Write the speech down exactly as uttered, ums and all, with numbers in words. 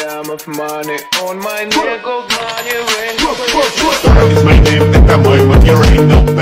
dime of money on my neck of money ring. It's my name, think I'm my money ring.